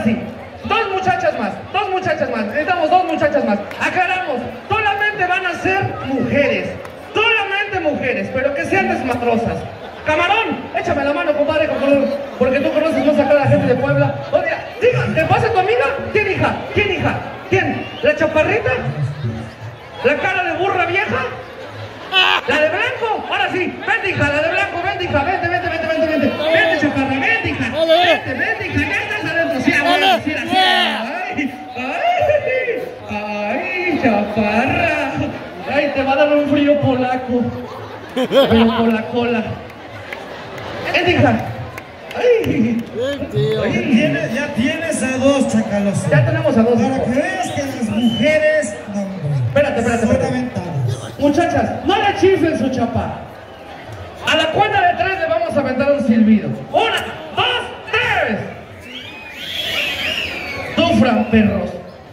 sí, dos muchachas más. Necesitamos dos muchachas más. Aclaramos, solamente van a ser mujeres. Solamente mujeres, pero que sean desmadrosas. Camarón, échame la mano, compadre, porque tú conoces más acá a la gente de Puebla. Oye, diga, ¿te pasa tu amiga? ¿Quién, hija? ¿Quién? ¿La chaparrita? ¿La cara de burra vieja? ¿La de blanco? Ahora sí, vente, hija, la de blanco, vente, hija, vente. Vente, chaparra, vente, hija. Vente, hija, ya estás adentro. Sí, abuelo, sí. Ay, chaparra. Ay, te va a dar un frío polaco. Pero por la cola. Vente, hija. Ay. Ya tienes a dos, Chacaloso. Ya tenemos a dos. Para que veas que las mujeres... No, Espérate. Muchachas, no le chiflen su chapa. A la cuenta de 3 le vamos a aventar un silbido. 1, 2, 3. Sufran, perros.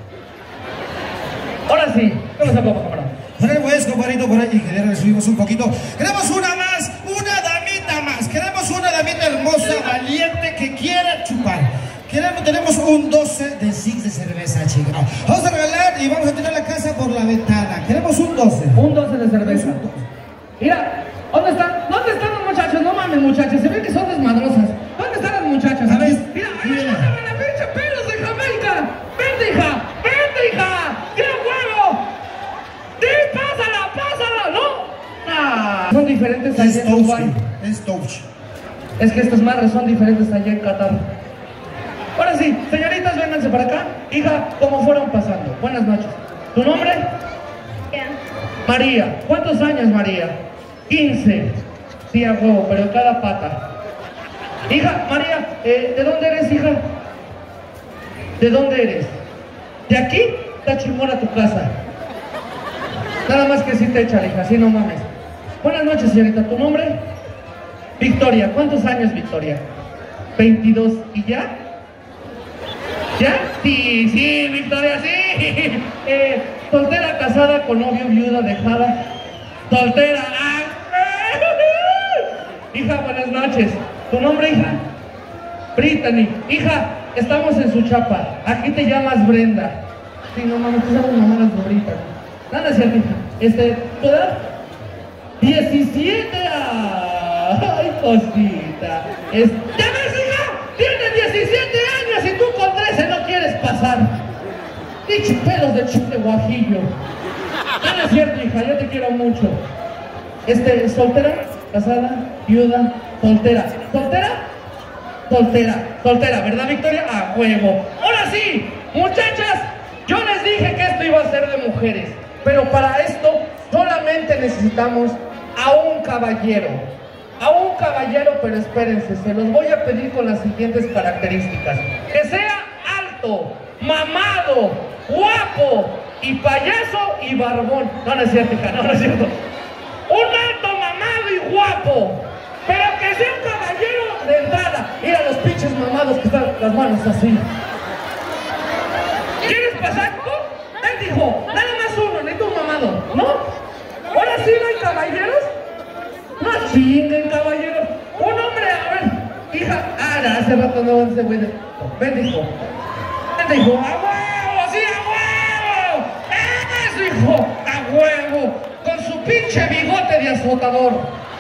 Ahora sí, ¿cómo se copa, camarón? Pues, compadrito, por ahí, que le subimos un poquito. Queremos una damita más. Queremos una damita hermosa, valiente, que quiera chupar. Tenemos un 12 de six de cerveza, chica. Vamos a regalar y vamos a tirar la casa por la ventana. Queremos un 12. Un 12 de cerveza. Mira, ¿dónde están los muchachos? No mames, muchachos, se ven que son desmadrosas. ¿Dónde están las muchachas? A ver, mira, ¡bájame la pinche pelos de Jamaica! ¡Vente, hija! ¡Qué huevo! ¡Sí, pásala! ¡No! Son diferentes allá en Uruguay. Es que estas madres son diferentes allá en Qatar. Ahora sí, señoritas, vénganse para acá. Hija, ¿cómo fueron pasando? Buenas noches. ¿Tu nombre? María. ¿Cuántos años, María? 15. Sí, a huevo, pero en cada pata. Hija, María, ¿de dónde eres, hija? ¿De dónde eres? ¿De aquí? Está chimona tu casa. Nada más que sí te echa, hija, sí, no mames. Buenas noches, señorita. ¿Tu nombre? Victoria. ¿Cuántos años, Victoria? 22. ¿Y ya? ¿Ya? Sí, Victoria, sí. Soltera, casada, con novio, viuda, dejada. Soltera. Hija, buenas noches. ¿Tu nombre, hija? Brittany. Hija, estamos en su chapa. Aquí te llamas Brenda. Sí, no mames, tú sabes mamadas de Brittany. Nada es cierto, hija. ¿Tu edad? 17. Ay, cosita. ¿Ya ves, hija? Tiene 17 años y tú con 13 no quieres pasar. Dicho pelos de chute guajillo. Nada es cierto, hija, yo te quiero mucho. ¿Soltera? ¿Casada? ¿Viuda? ¿Soltera? Soltera, ¿verdad, Victoria? ¡A huevo! Ahora sí, muchachas, yo les dije que esto iba a ser de mujeres, pero para esto solamente necesitamos a un caballero. Pero espérense, se los voy a pedir con las siguientes características. Que sea alto, mamado, guapo y payaso y barbón. No es cierto, hija, no es cierto. Un alto, mamado y guapo, pero que sea un caballero de entrada. Mira los pinches mamados que están las manos así. ¿Quieres pasar tú? Él dijo, nada más uno, necesito un mamado, ¿no? ¿Ahora sí no hay caballeros? No chinguen, caballeros. Un hombre, a ver, hija. Hace rato no se puede. Ven, hijo. ¡A huevo! ¡Sí, a huevo! ¡Eso, hijo! ¡A huevo! Con su pinche bigote de azotador.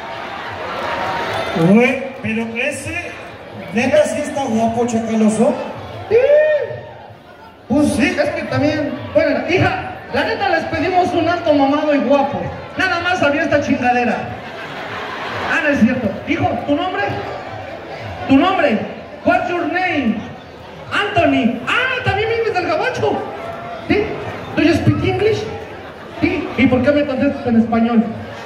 Güey, pero ese... ¿Neta sí está guapo, Chacaloso? Sí. Pues sí, es que también... Bueno, hija, la neta les pedimos un alto, mamado y guapo. Nada más salió esta chingadera. No es cierto. Hijo, ¿tu nombre? What's your name? Anthony. También vienes del gabacho. ¿Sí? ¿Do you speak English? Sí. ¿Y por qué me contestas en español?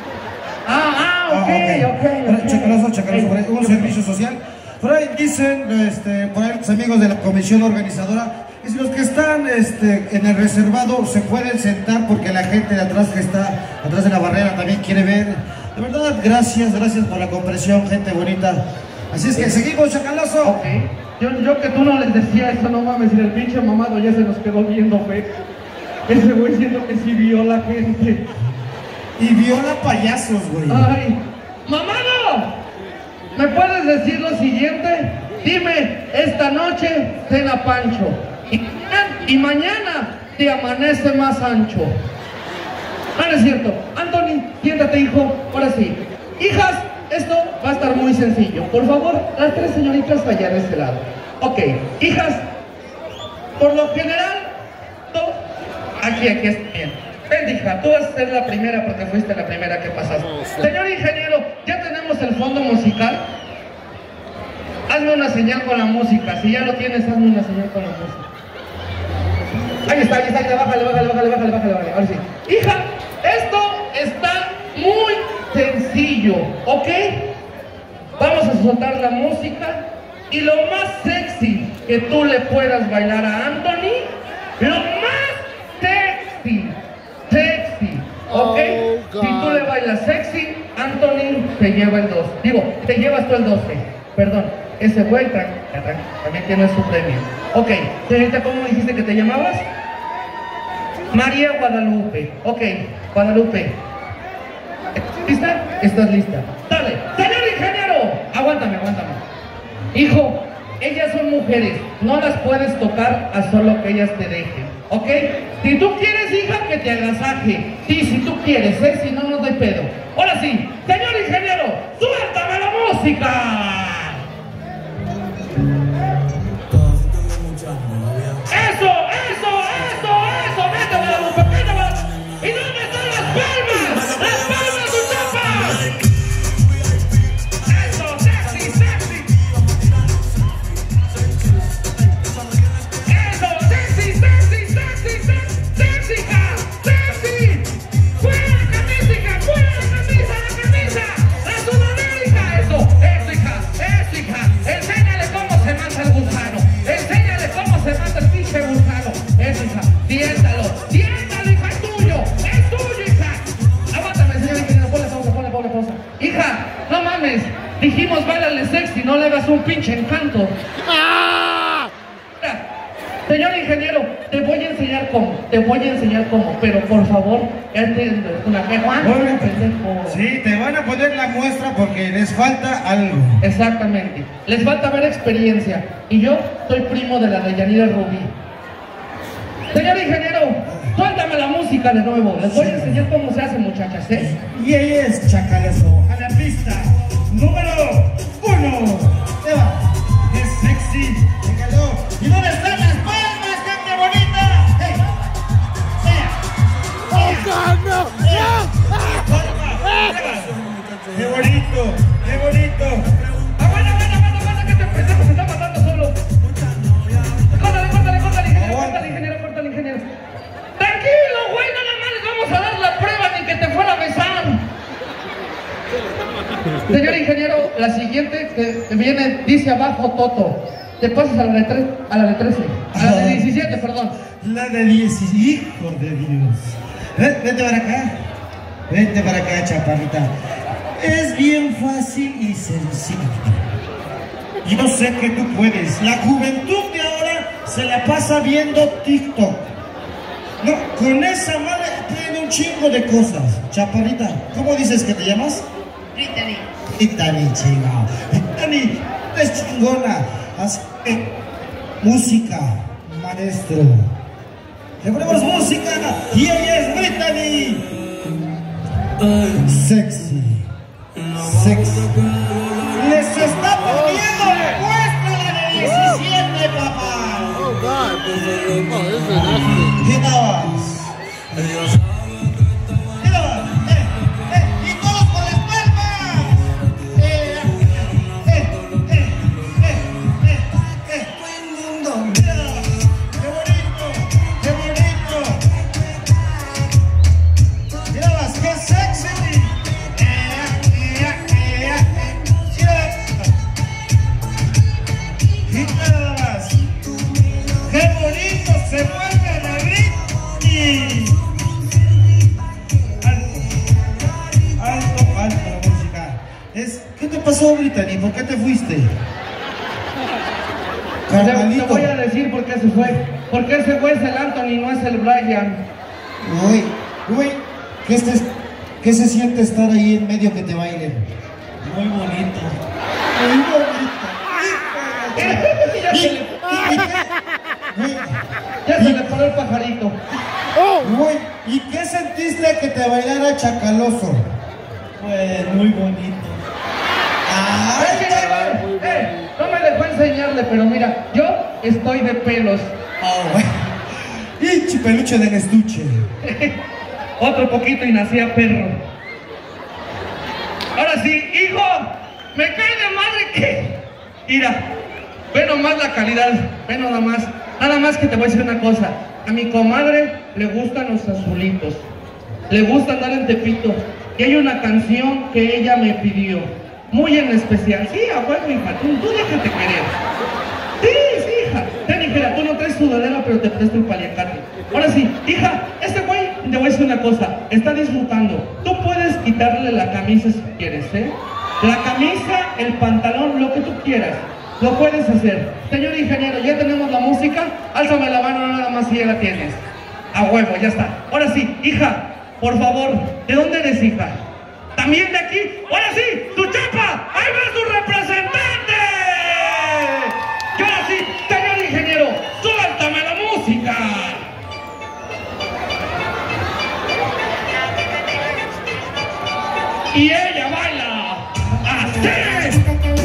Ok. Chacaloso, por ahí, un servicio social. Por ahí dicen, por ahí los amigos de la comisión organizadora, y si los que están en el reservado se pueden sentar porque la gente de atrás que está atrás de la barrera también quiere ver. De verdad, gracias por la comprensión, gente bonita. Así es que seguimos, Chacaloso. Ok. Yo que tú no les decía eso, no mames, y el pinche mamado ya se nos quedó viendo, fe. Ese güey siento que sí vio la gente. Y viola payasos, güey. Ay, mamado, ¿me puedes decir lo siguiente? dime, esta noche cena Pancho. Y mañana te amanece más ancho. No, no es cierto. Anthony, siéntate, hijo. Ahora sí. Hijas, esto va a estar muy sencillo. Por favor, las tres señoritas vayan a este lado. Ok, hijas, por lo general, aquí está bien. Ven, hija, tú vas a ser la primera porque fuiste la primera que pasaste. Señor ingeniero, ya tenemos el fondo musical. Hazme una señal con la música. Si ya lo tienes, hazme una señal con la música. Ahí está, bájale. Ahora sí. Hija, esto está muy sencillo, ¿ok? Vamos a soltar la música y lo más sexy que tú le puedas bailar a Anthony, lo más sexy, ¿ok? Si tú le bailas sexy, Anthony te lleva el 2. Digo, te llevas tú el 12, perdón. Ese güey también tiene su premio. Ok, señorita, ¿cómo dijiste que te llamabas? María Guadalupe. Ok, Guadalupe. ¿Lista? ¿Estás lista? Dale, señor ingeniero. Aguántame. Hijo, ellas son mujeres. No las puedes tocar a solo que ellas te dejen. ¿Ok? Si tú quieres, hija, que te agasaje. Sí, si tú quieres, si no, no doy pedo. Ahora sí, señor ingeniero, suéltame la música. ¡Eso! ¡Vete, Guadalupe! ¿Y dónde están las palmas? ¡Las palmas, tu chapa! ¡Eso! ¡Sexy! ¡Eso! ¡Sexy, hija! ¡Sexy! ¡Fuera la camisa, hija! ¡Fuera la camisa! ¡La sudadera, hija! ¡Eso, hija! ¡Enséñale cómo se mata el gusano! ¡Enséñale cómo se mata el pinche gusano! ¡Eso, hija! ¡Siéntalo, hija! ¡Es tuyo, hija! Aguántame, señor ingeniero, ponle pausa. Hija, no mames, dijimos báilale sexy, no le hagas un pinche encanto. Señor ingeniero, te voy a enseñar cómo, pero por favor, sí, te van a poner la muestra porque les falta algo. Exactamente, les falta ver experiencia. Y yo soy primo de la Deyanira Rubí. Señor ingeniero, suéltame la música de nuevo. Les voy a enseñar cómo se hace, muchachas, ¿eh? Y ahí es chacalazo. A la pista número 1. Eva, es sexy. Se cayó. ¿Y dónde están las palmas, gente bonita? ¡Hey! ¡No! ¡Qué bonito! Aguanta, que este pendejo se está matando solo. Córtale, ingeniero. Tranquilo, güey, nada más les vamos a dar la prueba ni que te fuera a besar. Señor ingeniero, la siguiente que viene dice abajo Toto. Te pasas a la de 13, a la de 17, perdón. La de 10, hijo de Dios. Vente para acá, chaparrita. Es bien fácil y sencillo. Yo sé que tú puedes. La juventud de ahora se la pasa viendo TikTok. No, con esa madre tiene un chingo de cosas. Chaparrita, ¿cómo dices que te llamas? Brittany, chingado. Brittany, es chingona. Hace música, maestro. Le ponemos música y ella es Brittany. Sexy. Les está poniendo la muestra la de 17, papá. Oh God, this is nasty. ¿Qué dabas? Y todos con las palmas. Qué bonito. Mira, qué sexy. ¡Qué bonito se mueve la Britney! Alto la música. ¿Qué te pasó, Brittany? ¿Por qué te fuiste? Te voy a decir por qué se fue. Porque ese güey es el Anthony, no es el Brian. Güey, ¿qué se siente estar ahí en medio que te bailen? Muy bonito. Muy bonito. Ya se le paró el pajarito. Uy, ¿y qué sentiste que te bailara Chacaloso? Pues muy bonito. No me dejó enseñarle, pero mira, yo estoy de pelos. Y peluche del estuche. Otro poquito y nacía perro. Ahora sí, hijo, me cae de madre que... Mira, ve nomás la calidad, ve nada más que te voy a decir una cosa. A mi comadre le gustan los azulitos, le gusta andar en Tepito. Y hay una canción que ella me pidió, muy en especial. Sí, a huevo, hija, tú déjate querer. Sí, hija. Ten, hija, tú no traes sudadera, pero te presto el paliacate. Ahora sí, hija, este güey, te voy a decir una cosa, está disfrutando. Tú puedes quitarle la camisa si quieres, ¿eh? La camisa, el pantalón, lo que tú quieras. Lo puedes hacer. Señor ingeniero, ya tenemos la música. Álzame la mano nada más si ya la tienes. A huevo, ya está. Ahora sí, hija, por favor, ¿de dónde eres, hija? ¿También de aquí? ¡Ahora sí! ¡Tu chapa! ¡Ahí va tu representante! Y ahora sí, señor ingeniero, ¡suéltame la música! Y ella baila así.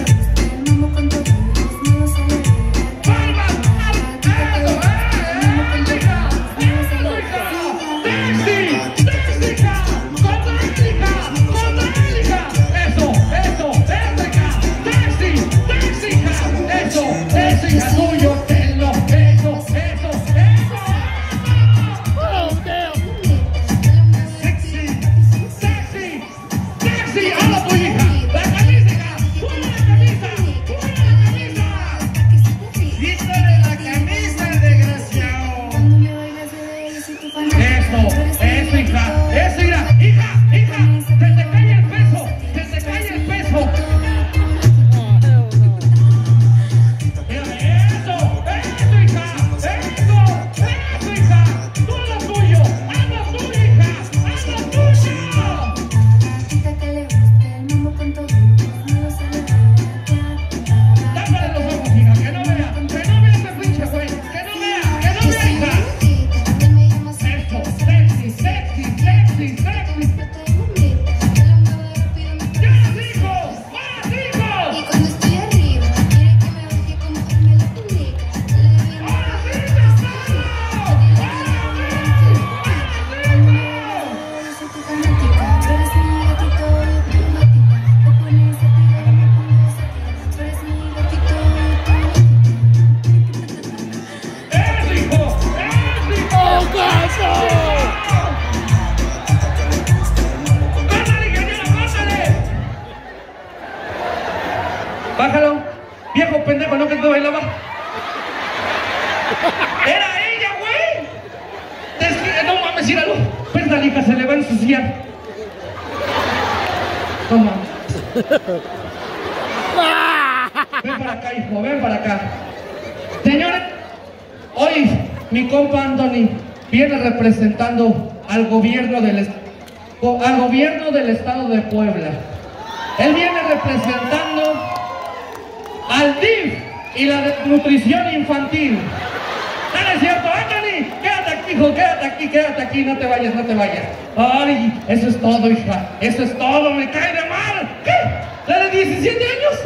Bájalo, viejo pendejo, ¿no que tú bailaba? ¡Era ella, güey! No mames, míralo. Perdón, hija, se le va a ensuciar. Toma. Ven para acá, hijo, ven para acá. Señores, hoy mi compa Anthony viene representando al gobierno del estado de Puebla. Él viene representando al DIF y la nutrición infantil. ¿No es cierto, Anthony? Quédate aquí, hijo, quédate aquí, no te vayas. Ay, eso es todo, hija, eso es todo, me cae de mal. ¿Qué? ¿La de 17 años?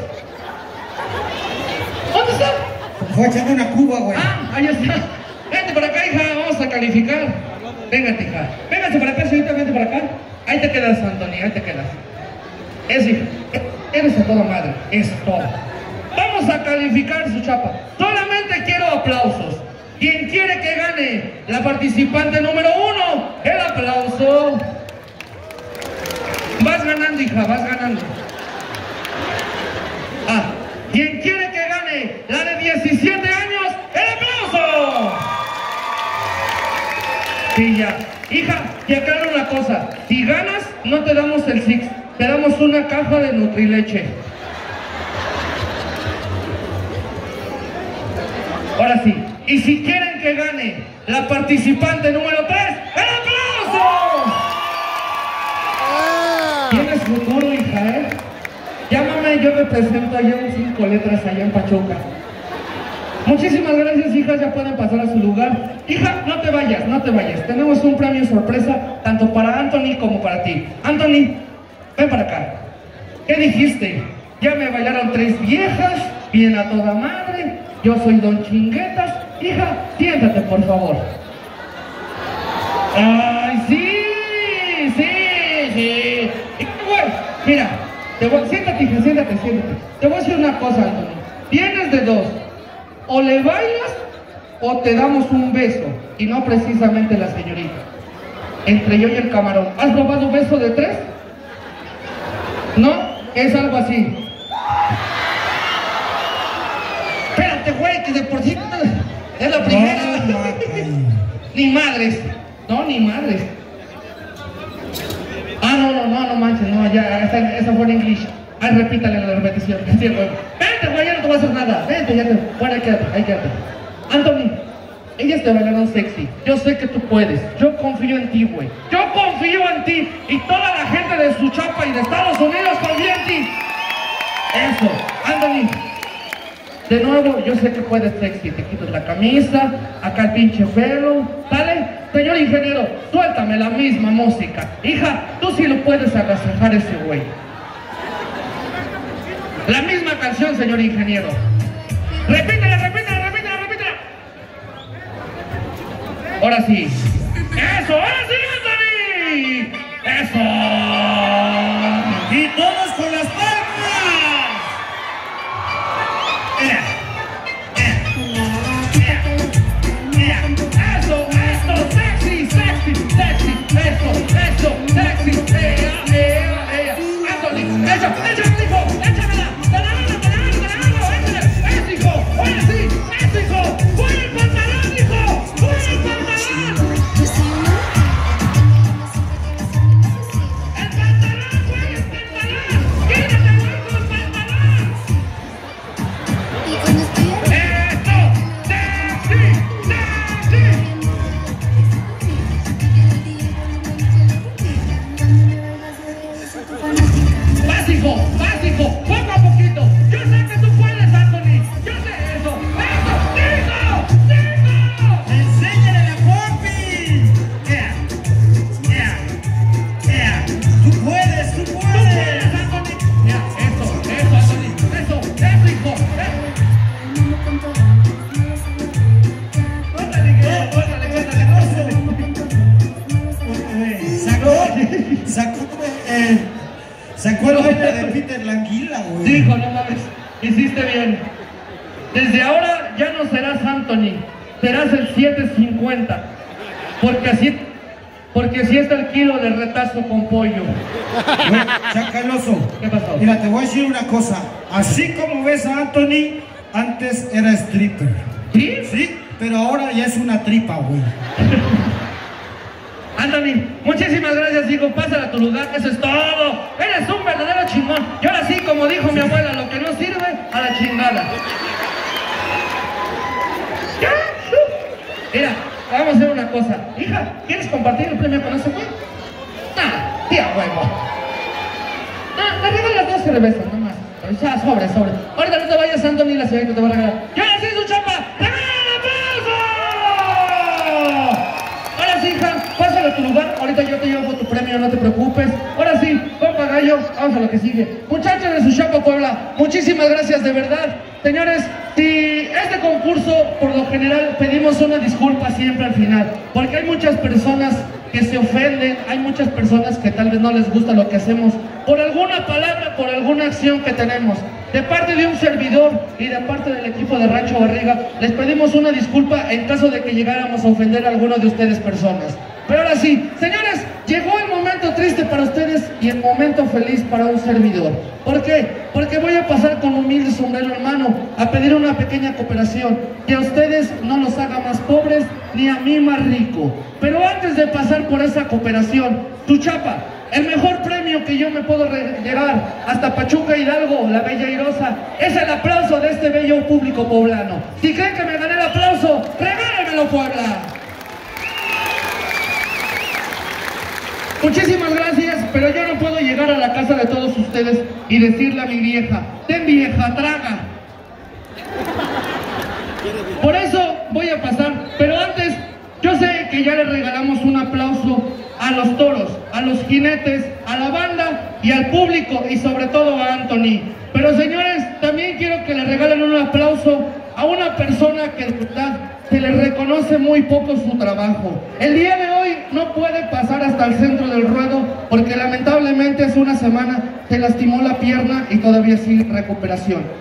¿Dónde está? Fue a echarme una cuba, güey. Ahí está. Vente para acá, hija, vamos a calificar. Véngate, hija. Véngase para acá, señorita, vente para acá. Ahí te quedas, Anthony, ahí te quedas. Es hija. Eres a toda madre, es todo. Vamos a calificar su chapa. Solamente quiero aplausos. Quien quiere que gane la participante número 1, el aplauso. Vas ganando, hija, vas ganando. Quien quiere que gane la de 17 años, el aplauso. Sí, ya. Hija, te aclaro una cosa. Si ganas, no te damos el Six, te damos una caja de Nutrileche. Ahora sí, y si quieren que gane la participante número 3, ¡el aplauso! Tienes futuro, hija, ¿eh? Llámame, yo me presento allá en 5 letras, allá en Pachuca. Muchísimas gracias, hijas, ya pueden pasar a su lugar. Hija, no te vayas, no te vayas. Tenemos un premio sorpresa, tanto para Anthony como para ti. Anthony, ven para acá. ¿Qué dijiste? Ya me bailaron 3 viejas, bien a toda madre. Yo soy Don Chinguetas. Hija, siéntate, por favor. ¡Ay, sí! ¡Sí! Y, bueno, mira, siéntate, hija, siéntate. Te voy a decir una cosa, Anthony. Tienes de dos. O le bailas o te damos un beso. Y no precisamente la señorita. Entre yo y el camarón. ¿Has robado un beso de 3? ¿No? Es algo así. Espérate, güey, que de por sí es la primera. Ni madres. No, ni madres. Ah, no manches, no, ya, esa fue en inglés. Ay, repítale la repetición. Sí, güey. Vente, güey, ya no te voy a hacer nada. Vente, ya te. Bueno, ahí quédate. Anthony, ellas te bailaron sexy. Yo sé que tú puedes. Yo confío en ti, güey. Yo confío en ti. Y toda la gente de Suchapa y de Estados Unidos confía en ti. Eso, Anthony. De nuevo, yo sé que puedes sexy. Te quitas la camisa, acá el pinche pelo. ¿Sale? Señor ingeniero, suéltame la misma música. Hija, tú sí lo puedes agasajar a ese güey. La misma canción, señor ingeniero. Repítela. Ahora sí. ¡Eso! ¡Ahora sí, Anthony! ¡Eso! Y todos con las palmas. Eso, sexy, eso, sexy, Anthony, échame, hijo, échamela, échale, eso, hijo, ahora sí, eso, hijo, ¡fuera el pantalón, hijo! ¡Fuera el pantalón! ¡El pantalón, güey, el pantalón! ¡Quítate, güey, con el pantalón! Básico, poco a poquito. Yo sé que tú puedes, Anthony. Yo sé eso. ¡Digo! ¡Enséñale la pompi! ¡Tú puedes! ¡Tú puedes, Anthony! Ya, eso, Anthony. Eso, hijo. Sacó el baile de Peter Languila, güey. Hijo, no mames. Hiciste bien. Desde ahora ya no serás Anthony. Serás el 750. Porque así está el kilo de retazo con pollo. Chacaloso. ¿Qué pasó? Mira, te voy a decir una cosa. Así como ves a Anthony, antes era stripper. ¿Sí? Sí, pero ahora ya es una tripa, güey. Anthony, muchísimas gracias, hijo. Pásala a tu lugar, eso es todo. Eres un verdadero chingón. Y ahora sí, como dijo mi abuela, lo que no sirve, a la chingada. Mira, vamos a hacer una cosa. Hija, ¿quieres compartir el premio con ese güey? Nah, tía huevo. Nah, le regalas 2 cervezas, nomás. Ya, sobre. Ahorita no te vayas, Anthony, la señorita te va a regalar. ¡Y ahora sí, Suchapa! Hija, pásale a tu lugar, ahorita yo te llevo tu premio, no te preocupes. Ahora sí, compa Gallo, vamos a lo que sigue. Muchachos de Suchapa, Puebla, muchísimas gracias, de verdad. Señores, si este concurso, por lo general, pedimos una disculpa siempre al final, porque hay muchas personas que se ofenden, hay muchas personas que tal vez no les gusta lo que hacemos, por alguna palabra, por alguna acción que tenemos. De parte de un servidor y de parte del equipo de Rancho Barriga, les pedimos una disculpa en caso de que llegáramos a ofender a alguno de ustedes personas. Pero ahora sí, señores, llegó el momento triste para ustedes y el momento feliz para un servidor. ¿Por qué? Porque voy a pasar con humilde sombrero en mano a pedir una pequeña cooperación, que a ustedes no los haga más pobres ni a mí más rico. Pero antes de pasar por esa cooperación, Suchapa, el mejor premio que yo me puedo llevar hasta Pachuca Hidalgo, la Bella Airosa, es el aplauso de este bello público poblano. Si creen que me gané el aplauso, regálenmelo, Puebla. Muchísimas gracias, pero yo no puedo llegar a la casa de todos ustedes y decirle a mi vieja, ten vieja, traga. Por eso voy a pasar, pero antes, yo sé que ya le regalamos un aplauso a los toros, a los jinetes, a la banda y al público y sobre todo a Anthony. Pero señores, también quiero que le regalen un aplauso a una persona que de verdad se le reconoce muy poco su trabajo. El día de hoy no puede pasar hasta el centro del ruedo porque lamentablemente hace una semana se lastimó la pierna y todavía sigue en recuperación.